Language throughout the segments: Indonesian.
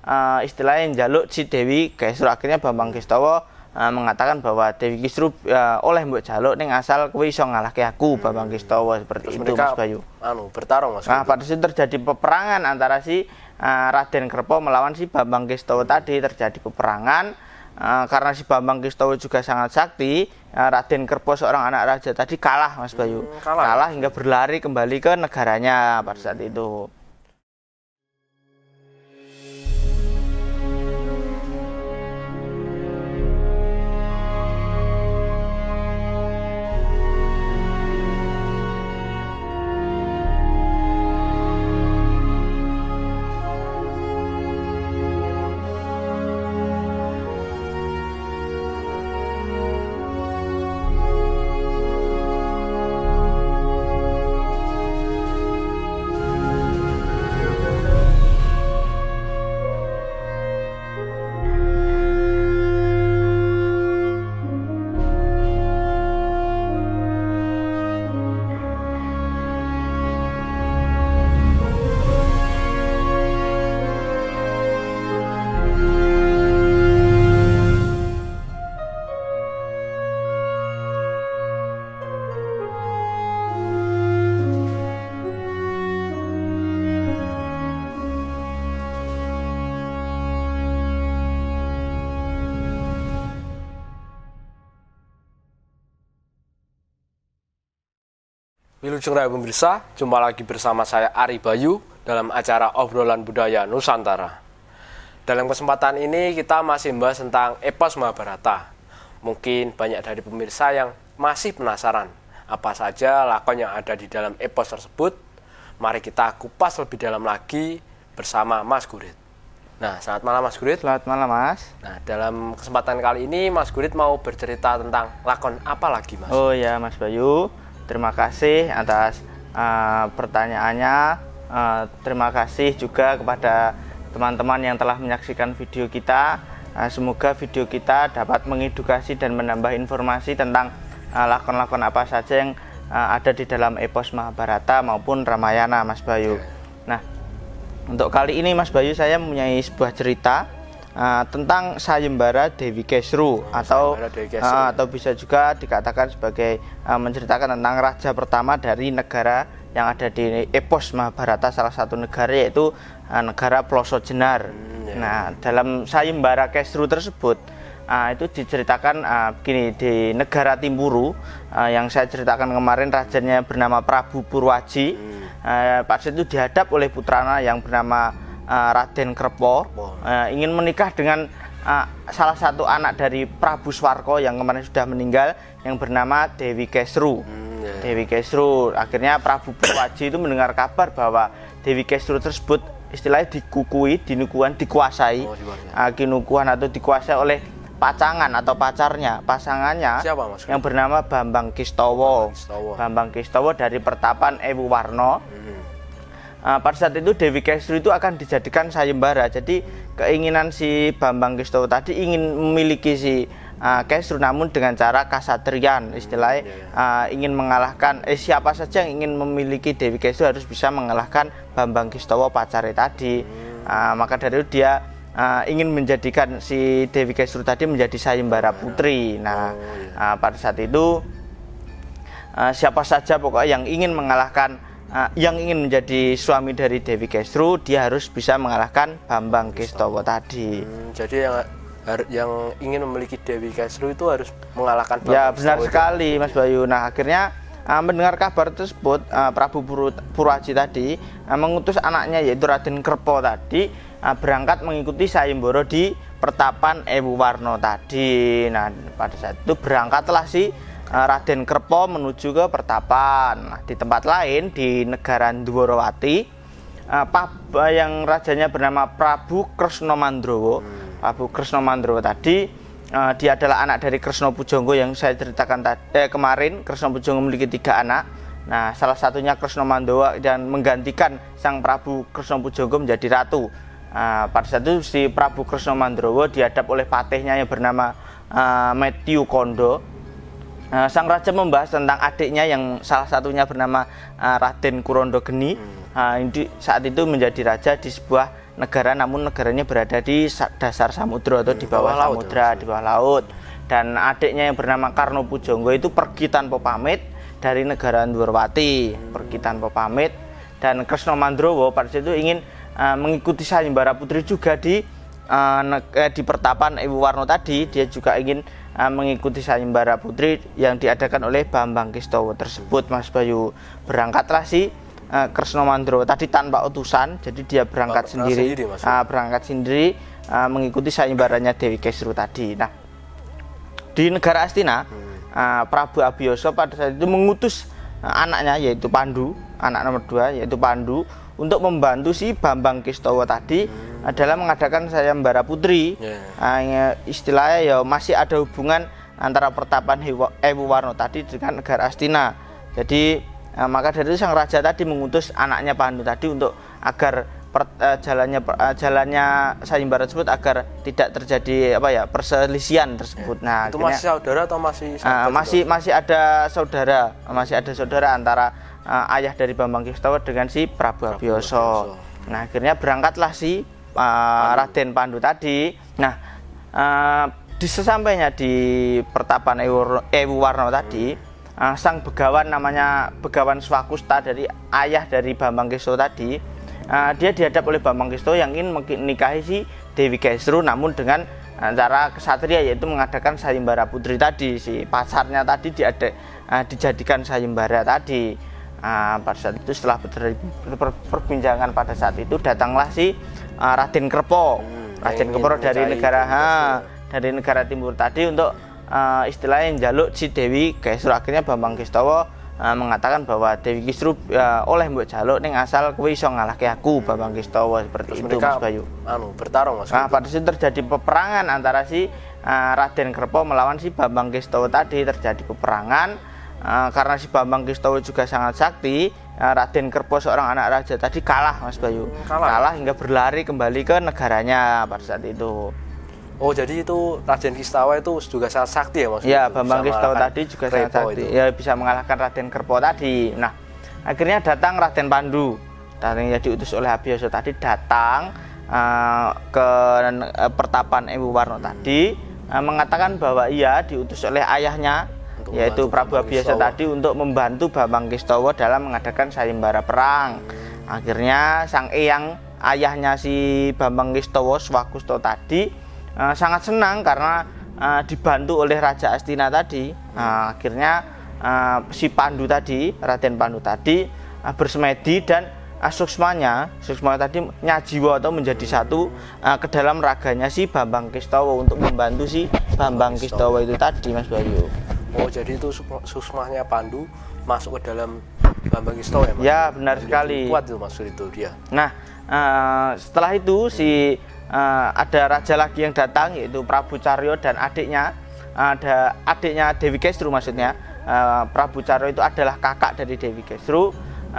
istilahnya njaluk si Dewi Kesru. Akhirnya Bambang Kestawa mengatakan bahwa Dewi Kesru oleh mbok jaluk ning asal kowe iso ngalahke aku, Bambang Kestawa, seperti itu Mas Bayu. Bertarung Mas. Nah, pada situ terjadi peperangan antara si Raden Kerpo melawan si Bambang Kestawa tadi. Terjadi peperangan karena si Bambang Kestawa juga sangat sakti. Raden Kerpo seorang anak raja tadi kalah Mas Bayu. Kalah hingga berlari kembali ke negaranya pada saat itu. Wilujeng Raya pemirsa, jumpa lagi bersama saya Ari Bayu dalam acara Obrolan Budaya Nusantara. Dalam kesempatan ini kita masih membahas tentang epos Mahabharata. Mungkin banyak dari pemirsa yang masih penasaran apa saja lakon yang ada di dalam epos tersebut. Mari kita kupas lebih dalam lagi bersama Mas Gurit. Nah, selamat malam Mas Gurit. Selamat malam Mas. Nah, dalam kesempatan kali ini Mas Gurit mau bercerita tentang lakon apa lagi Mas? Oh ya Mas Bayu, terima kasih atas pertanyaannya. Terima kasih juga kepada teman-teman yang telah menyaksikan video kita. Semoga video kita dapat mengedukasi dan menambah informasi tentang lakon-lakon apa saja yang ada di dalam epos Mahabharata maupun Ramayana Mas Bayu. Nah, untuk kali ini Mas Bayu saya mempunyai sebuah cerita tentang Sayembara Dewi Kesru atau bisa juga dikatakan sebagai menceritakan tentang raja pertama dari negara yang ada di epos Mahabharata, salah satu negara yaitu negara Plosojenar. Nah, dalam Sayembara Kesru tersebut itu diceritakan begini, di negara Timburu yang saya ceritakan kemarin, rajanya bernama Prabu Purwaji. Pada saat itu dihadap oleh putranya yang bernama Raden Kerpo, ingin menikah dengan salah satu anak dari Prabu Swarko yang kemarin sudah meninggal, yang bernama Dewi Kesru. Dewi Kesru. Akhirnya Prabu Purwaji itu mendengar kabar bahwa Dewi Kesru tersebut istilahnya dikukui, dikuasai, kinukuhan atau dikuasai oleh pacangan atau pasangannya. Siapa, Mas? Yang bernama Bambang Kestawa. Bambang Kestawa dari pertapan Ewu Warno. Pada saat itu Dewi Kesru itu akan dijadikan sayembara. Jadi keinginan si Bambang Kestawa tadi ingin memiliki si Kesru, namun dengan cara kasatrian, istilahnya ingin mengalahkan siapa saja yang ingin memiliki Dewi Kesru harus bisa mengalahkan Bambang Kestawa pacarnya tadi. Maka dari itu dia ingin menjadikan si Dewi Kesru tadi menjadi sayembara putri. Nah, pada saat itu siapa saja pokoknya yang ingin mengalahkan, yang ingin menjadi suami dari Dewi Kesru, dia harus bisa mengalahkan Bambang Kestawa tadi. Jadi yang ingin memiliki Dewi Kesru itu harus mengalahkan Bambang. Ya, benar sekali Mas Bayu. Nah, akhirnya mendengar kabar tersebut, Prabu Purwaji tadi mengutus anaknya yaitu Raden Kerpo tadi berangkat mengikuti sayembara di pertapan Ewu Warno tadi. Nah, pada saat itu berangkatlah si Raden Kerpo menuju ke pertapan. Nah, di tempat lain di negara Dwarawati, yang rajanya bernama Prabu Kresnamandrowo. Prabu Kresnamandrowo tadi dia adalah anak dari Kresna Pujangga yang saya ceritakan kemarin. Kresna Pujangga memiliki 3 anak. Nah, salah satunya Kresnamandrowo dan menggantikan sang Prabu Kresna Pujangga menjadi ratu. Pada saat itu si Prabu Kresnamandrowo dihadap oleh patihnya yang bernama Metyu Kondo. Sang raja membahas tentang adiknya yang salah satunya bernama Raden Kurandageni. Saat itu menjadi raja di sebuah negara, namun negaranya berada di dasar samudra atau di bawah samudra, di bawah laut. Dan adiknya yang bernama Karno Pujangga itu pergi tanpa pamit dari negara Ndorowati, pergi tanpa pamit. Dan Kresna Mandrowo pada saat itu ingin mengikuti Sayembara Putri juga di pertapan Ewu Warno tadi. Dia juga ingin mengikuti Sayembara Putri yang diadakan oleh Bambang Kestowo tersebut, Mas Bayu. Berangkatlah si Kresna Mandrowo tadi tanpa utusan, jadi dia berangkat sendiri mengikuti sayembaranya Dewi Kesru tadi. Nah, di negara Astina, Prabu Abiyasa pada saat itu mengutus anaknya yaitu Pandu, anak nomor 2 yaitu Pandu, untuk membantu si Bambang Kestowo tadi dalam mengadakan Sayembara Putri. Istilahnya ya masih ada hubungan antara pertapan Ewu Warno tadi dengan negara Astina. Jadi maka dari itu sang raja tadi mengutus anaknya Pandu tadi untuk agar jalannya sayembara tersebut agar tidak terjadi perselisihan tersebut. Nah, itu masih saudara atau masih masih ada saudara antara ayah dari Bambang Kestowo dengan si Prabu Abiyasa. Nah, akhirnya berangkatlah si Raden Pandu tadi. Nah, sesampainya di pertapan Ewu Warno tadi, sang begawan namanya Begawan Swakusta dari ayah dari Bambang Kestowo tadi, dia dihadap oleh Bambang Kestowo yang ingin menikahi si Dewi Kesru, namun dengan cara kesatria, yaitu mengadakan Sayembara Putri tadi. Si pacarnya tadi dijadikan sayembara tadi. Pada saat itu setelah perbincangan pada saat itu datanglah si Raden Kerpo, dari negara timur tadi untuk istilahnya jaluk si Dewi Kesru. Akhirnya Bambang Kestowo mengatakan bahwa Dewi Kesru oleh mbok jaluk ning asal kowe iso ngalahke aku, Bambang Kestowo, seperti itu, Mas Bayu. Bertarung, Mas. Nah, pada situ terjadi peperangan antara si Raden Kerpo melawan si Bambang Kestowo tadi. Terjadi peperangan karena si Bambang Kestowo juga sangat sakti. Raden Kerpo seorang anak raja tadi kalah, Mas Bayu. Kalah hingga berlari kembali ke negaranya pada saat itu. Oh, jadi itu Raden Kestowo itu juga sangat sakti ya, Mas? Ya, Bambang Kestowo tadi juga sangat sakti. Ya, bisa mengalahkan Raden Kerpo tadi. Nah, akhirnya datang Raden Pandu, yang diutus oleh Abiyasa tadi, datang ke pertapan Ewu Warno tadi, mengatakan bahwa ia diutus oleh ayahnya yaitu Prabu Abiyasa tadi untuk membantu Bambang Kestowo dalam mengadakan sayembara perang. Akhirnya sang eyang ayahnya si Bambang Kestowo, Swakusta tadi, sangat senang karena dibantu oleh Raja Astina tadi. Akhirnya si Pandu tadi, Raden Pandu tadi, bersemedi dan suksmanya tadi nyajiwa atau menjadi satu ke dalam raganya si Bambang Kestowo untuk membantu si Bambang Kestowo itu tadi, Mas Bayu. Oh, jadi itu suksmanya Pandu masuk ke dalam Bambang Kestowo ya, Mas? Ya, benar sekali. Kuat itu, Mas, itu dia. Nah, setelah itu ada raja lagi yang datang, yaitu Prabu Caryo dan adiknya. Ada adiknya Dewi Kesru, maksudnya Prabu Caryo itu adalah kakak dari Dewi Kesru.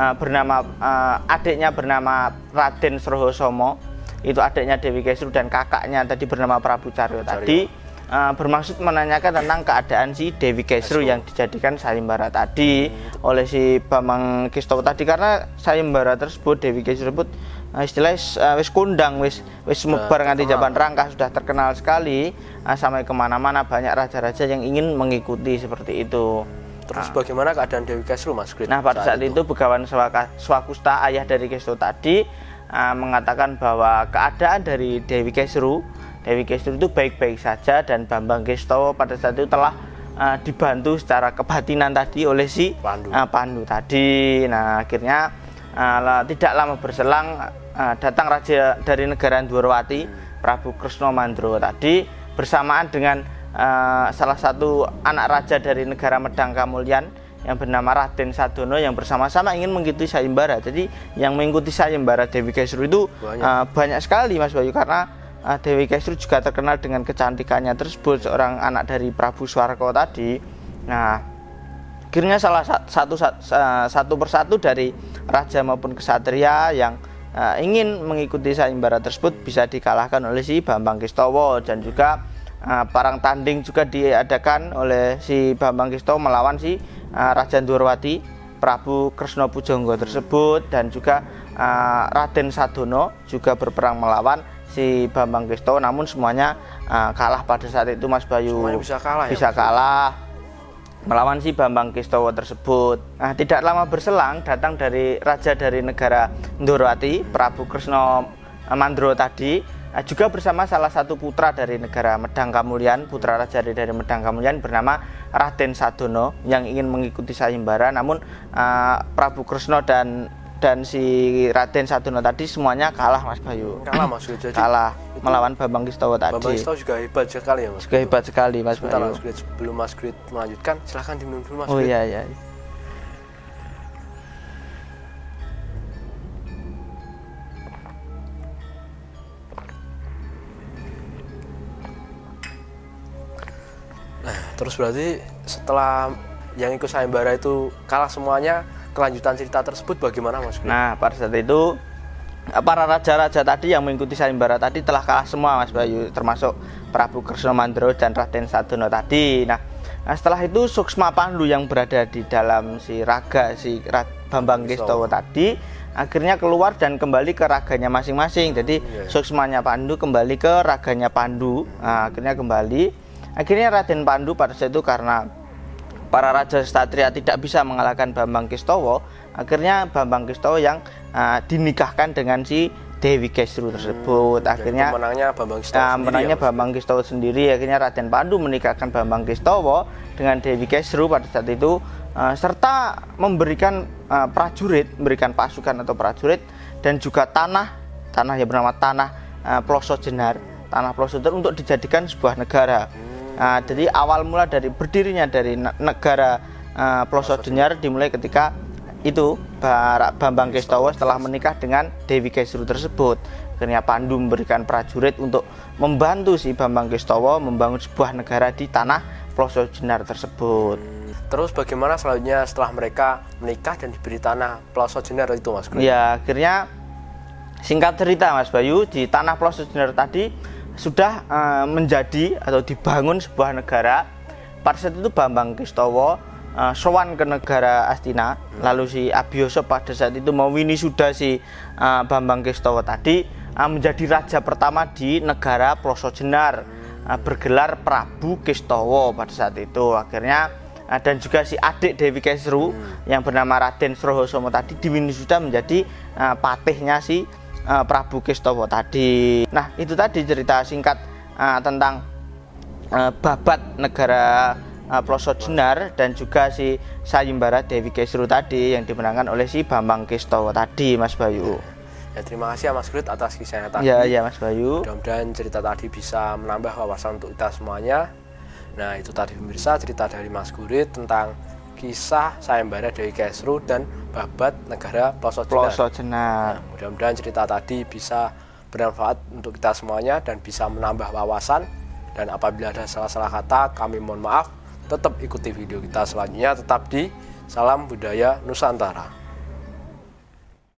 Adiknya bernama Raden Srohosomo, itu adiknya Dewi Kesru, dan kakaknya tadi bernama Prabu Caryo tadi. Bermaksud menanyakan tentang keadaan si Dewi Kesru yang dijadikan sayembara tadi oleh si Bambang Kestowo tadi. Karena sayembara tersebut Dewi Kesru tersebut istilahnya wis kondang, wis semebar nganti jaban rangkah, sudah terkenal sekali, sampai kemana-mana banyak raja-raja yang ingin mengikuti seperti itu. Terus bagaimana keadaan Dewi Kesru, Mas? Nah, pada saat itu Begawan Swakusta, ayah dari Kesru tadi, mengatakan bahwa keadaan dari Dewi Kesru itu baik-baik saja, dan Bambang Kestowo pada saat itu telah dibantu secara kebatinan tadi oleh si Pandu tadi. Nah, akhirnya tidak lama berselang datang raja dari negara Ndorowati, Prabu Kresna Mandrowo tadi, bersamaan dengan salah satu anak raja dari negara Medang Kamulyan yang bernama Raden Sadono, yang bersama-sama ingin mengikuti sayembara. Jadi yang mengikuti sayembara Dewi Kesru itu banyak sekali, Mas Bayu, karena Dewi Kesru juga terkenal dengan kecantikannya tersebut, seorang anak dari Prabu Swarko tadi. Nah, akhirnya satu persatu dari raja maupun kesatria yang ingin mengikuti sayembara tersebut bisa dikalahkan oleh si Bambang Kestowo. Dan juga perang tanding juga diadakan oleh si Bambang Kestowo melawan si Raja Ndorowati, Prabu Kresna Pujangga tersebut. Dan juga Raden Sadono juga berperang melawan si Bambang Kestowo, namun semuanya kalah pada saat itu Mas Bayu. Semuanya bisa kalah, bisa kalah melawan si Bambang Kestowo tersebut. Nah, tidak lama berselang datang dari raja dari negara Ndorowati, Prabu Kresna Mandro tadi, juga bersama salah satu putra dari negara Medang Kamulyan, putra raja dari Medang Kamulyan bernama Raden Sadono yang ingin mengikuti sayembara. Namun Prabu Kresna dan si Raden Sadono tadi semuanya kalah Mas Bayu. Kalah Mas, jadi kalah melawan Bambang Kestowo tadi. Bambang Kestowo juga hebat sekali ya Mas. Juga hebat sekali Mas Bayu. Mas Grit, sebelum Mas Grit melanjutkan, silahkan diminum dulu Mas Oh Grit. iya. Nah, terus berarti setelah yang ikut sayembara itu kalah semuanya, kelanjutan cerita tersebut bagaimana Mas Grit? Nah, pada saat itu para raja-raja tadi yang mengikuti sayembara tadi telah kalah semua Mas Bayu, termasuk Prabu Kresna Mandro dan Raden Sadono tadi. Nah, setelah itu Suksma Pandu yang berada di dalam si raga si Bambang Kestowo tadi akhirnya keluar dan kembali ke raganya masing-masing. Jadi Suksmanya Pandu kembali ke raganya Pandu. Nah, akhirnya Raden Pandu pada saat itu karena para raja ksatria tidak bisa mengalahkan Bambang Kestowo, akhirnya Bambang Kestowo yang dinikahkan dengan si Dewi Gesru tersebut. Akhirnya menangnya Bambang Kestowo sendiri. Akhirnya Raden Pandu menikahkan Bambang Kestowo dengan Dewi Gesru pada saat itu, serta memberikan memberikan pasukan atau prajurit dan juga tanah yang bernama tanah Ploso Jenar, tanah Ploso Jenar untuk dijadikan sebuah negara. Jadi awal mula dari berdirinya dari negara Ploso Jenar dimulai ketika itu Bambang Kestowo setelah menikah dengan Dewi Gesru tersebut. Akhirnya Pandu memberikan prajurit untuk membantu si Bambang Kestowo membangun sebuah negara di tanah Ploso Jenar tersebut. Terus bagaimana selanjutnya setelah mereka menikah dan diberi tanah Ploso Jenar itu Mas Grit? Ya, akhirnya singkat cerita Mas Bayu, di tanah Ploso Jenar tadi sudah menjadi atau dibangun sebuah negara. Pada saat itu Bambang Kestowo sowan ke negara Astina, lalu si Abiyasa pada saat itu mewini sudah si Bambang Kestowo tadi menjadi raja pertama di negara Ploso Jenar, bergelar Prabu Kestowo pada saat itu. Akhirnya dan juga si adik Dewi Gesru yang bernama Raden Srohosomo tadi diwini sudah menjadi patihnya si Prabu Kestowo tadi. Nah, itu tadi cerita singkat tentang babat negara Ploso Jenar dan juga si sayembara Dewi Gesru tadi yang dimenangkan oleh si Bambang Kestowo tadi Mas Bayu. Ya, terima kasih ya Mas Grit atas kisahnya tadi. Ya Mas Bayu. Mudah-mudahan cerita tadi bisa menambah wawasan untuk kita semuanya. Nah, itu tadi pemirsa cerita dari Mas Grit tentang kisah sayembara Dewi Gesru dan babat negara Ploso Jenar. Nah, mudah-mudahan cerita tadi bisa bermanfaat untuk kita semuanya dan bisa menambah wawasan. Dan apabila ada salah-salah kata, kami mohon maaf. Tetap ikuti video kita selanjutnya, tetap di Salam Budaya Nusantara.